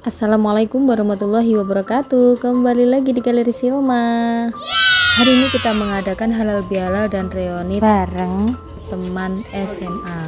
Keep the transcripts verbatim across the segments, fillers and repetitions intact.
Assalamualaikum warahmatullahi wabarakatuh. Kembali lagi di Galeri Silma. Hari ini kita mengadakan halal bihalal dan reuni bareng teman S M A.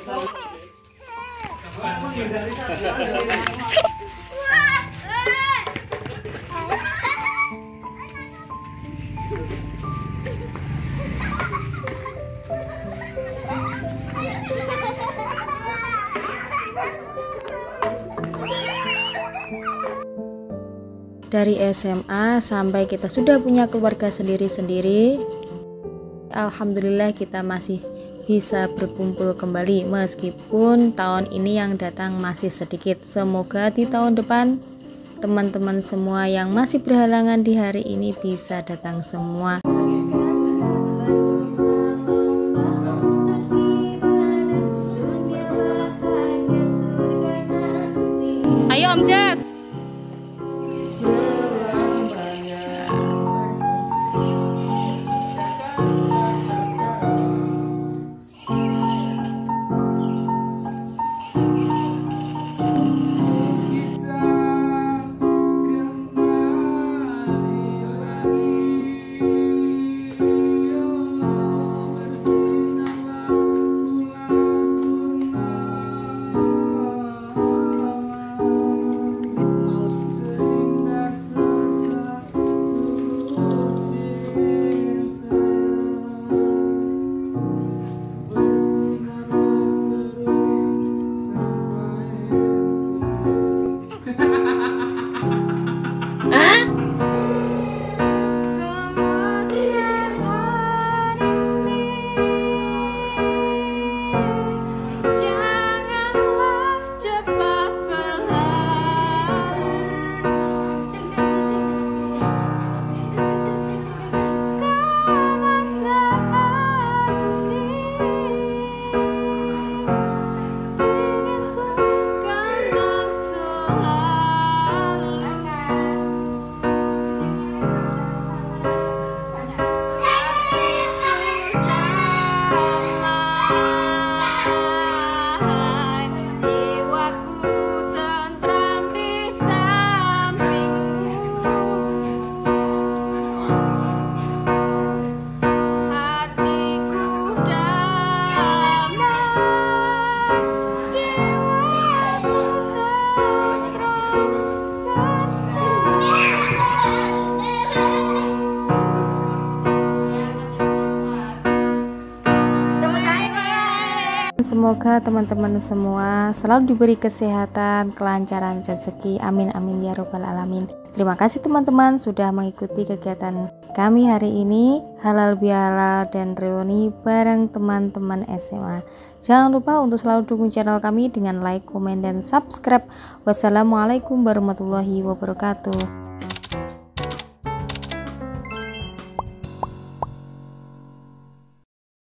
Dari S M A sampai kita sudah punya keluarga sendiri-sendiri, alhamdulillah kita masih bisa berkumpul kembali meskipun tahun ini yang datang masih sedikit. Semoga di tahun depan teman-teman semua yang masih berhalangan di hari ini bisa datang semua. Ayo Om Jas. Semoga teman-teman semua selalu diberi kesehatan, kelancaran rezeki. Amin amin ya robbal alamin. Terima kasih teman-teman sudah mengikuti kegiatan kami hari ini, halal bihalal dan reuni bareng teman-teman S M A. Jangan lupa untuk selalu dukung channel kami dengan like, komen, dan subscribe. Wassalamualaikum warahmatullahi wabarakatuh.